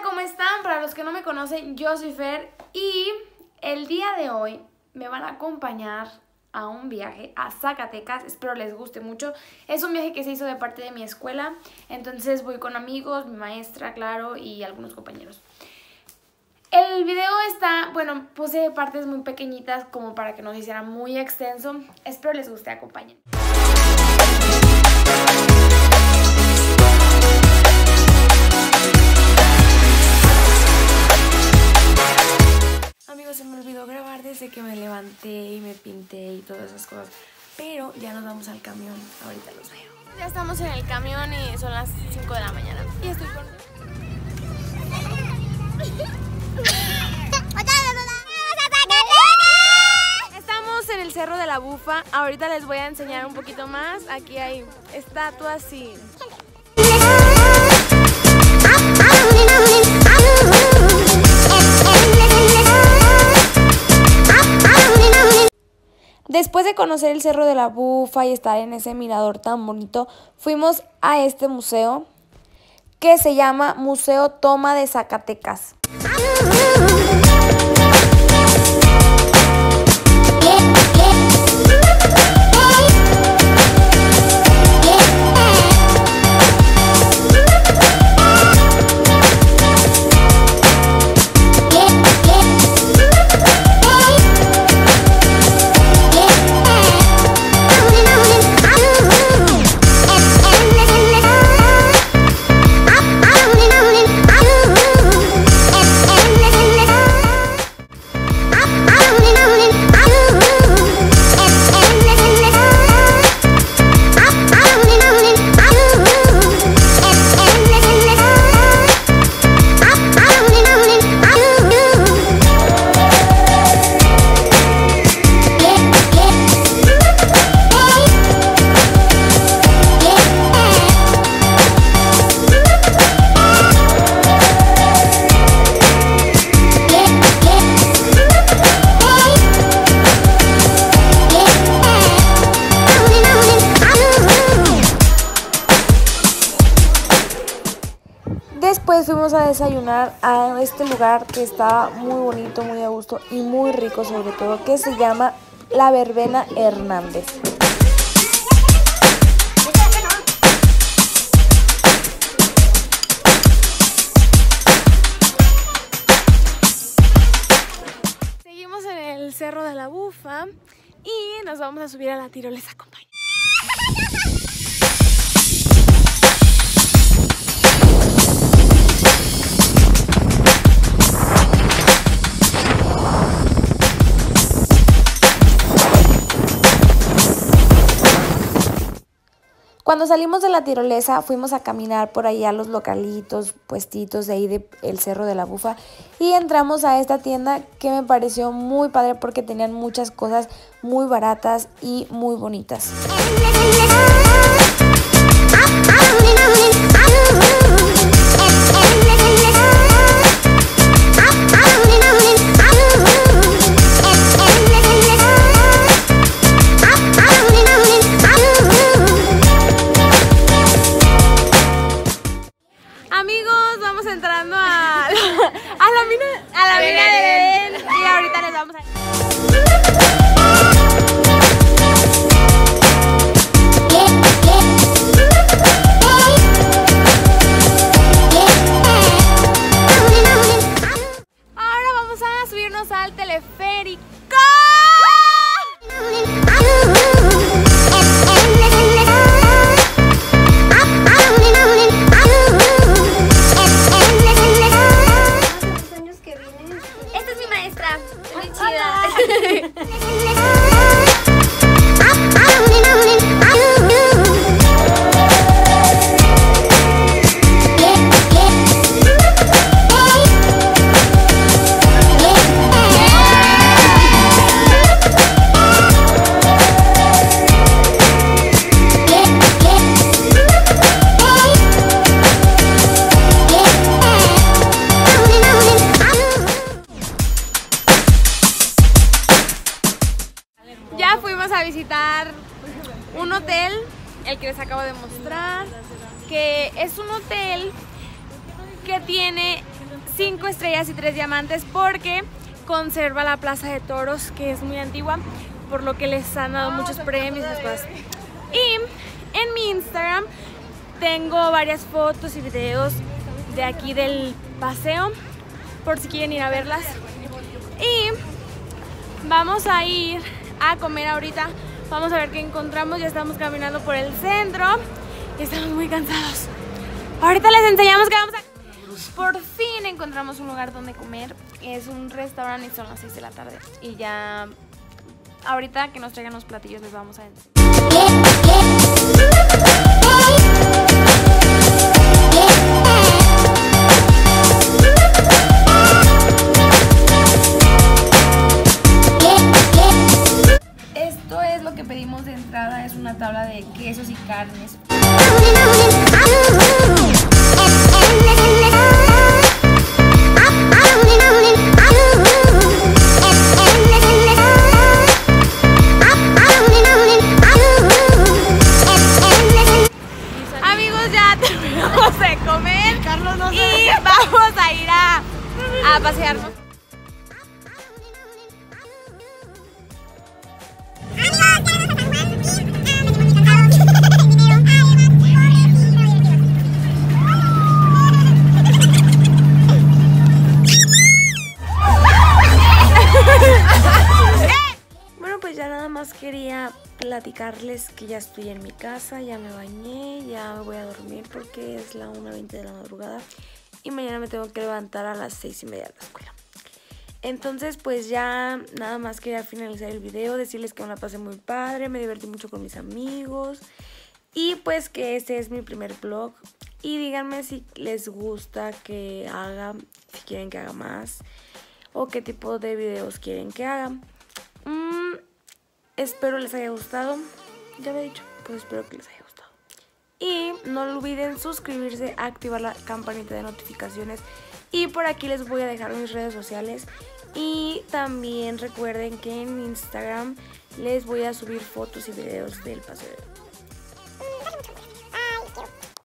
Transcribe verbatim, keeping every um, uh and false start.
Hola, ¿cómo están? Para los que no me conocen, yo soy Fer y el día de hoy me van a acompañar a un viaje a Zacatecas. Espero les guste mucho. Es un viaje que se hizo de parte de mi escuela, entonces voy con amigos, mi maestra, claro, y algunos compañeros. El video está, bueno, puse partes muy pequeñitas como para que no se hiciera muy extenso. Espero les guste, acompañen. Amigos, se me olvidó grabar desde que me levanté y me pinté y todas esas cosas. Pero ya nos vamos al camión, ahorita los veo. Ya estamos en el camión y son las cinco de la mañana. Y estoy con... Estamos en el Cerro de la Bufa. Ahorita les voy a enseñar un poquito más. Aquí hay estatuas y... Después de conocer el Cerro de la Bufa y estar en ese mirador tan bonito, fuimos a este museo que se llama Museo Toma de Zacatecas. Después fuimos a desayunar a este lugar que está muy bonito, muy a gusto y muy rico sobre todo, que se llama La Verbena Hernández. Seguimos en el Cerro de la Bufa y nos vamos a subir a la tirolesa, compañeros. Cuando salimos de la tirolesa fuimos a caminar por ahí a los localitos, puestitos de ahí del Cerro de la Bufa y entramos a esta tienda que me pareció muy padre porque tenían muchas cosas muy baratas y muy bonitas. Amigos, vamos entrando a, a la mina, a la mina de Edén y ahorita les vamos a... Ahora vamos a subirnos al teleférico. A visitar un hotel, el que les acabo de mostrar, que es un hotel que tiene cinco estrellas y tres diamantes porque conserva la Plaza de Toros, que es muy antigua, por lo que les han dado muchos premios y esas cosas. Y en mi Instagram tengo varias fotos y videos de aquí del paseo, por si quieren ir a verlas. Y vamos a ir a comer ahorita. Vamos a ver qué encontramos. Ya estamos caminando por el centro y estamos muy cansados. Ahorita les enseñamos que vamos a... Por fin encontramos un lugar donde comer. Es un restaurante y son las seis de la tarde. Y ya ahorita que nos traigan los platillos les vamos a enseñar. Esto es lo que pedimos de entrada. Es una tabla de quesos y carnes. De comer Carlos, no sé. Y vamos a ir a, a pasearnos. Bueno, pues ya nada más quería platicarles que ya estoy en mi casa, ya me bañé, ya me voy a dormir porque es la una veinte de la madrugada y mañana me tengo que levantar a las seis y media de la escuela. Entonces pues ya nada más quería finalizar el video, decirles que me la pasé muy padre, me divertí mucho con mis amigos y pues que este es mi primer vlog. Y díganme si les gusta que haga, si quieren que haga más o qué tipo de videos quieren que haga. Mm, espero les haya gustado. Ya me he dicho, pues espero que les haya gustado. Y no olviden suscribirse, activar la campanita de notificaciones. Y por aquí les voy a dejar mis redes sociales. Y también recuerden que en Instagram les voy a subir fotos y videos del paseo.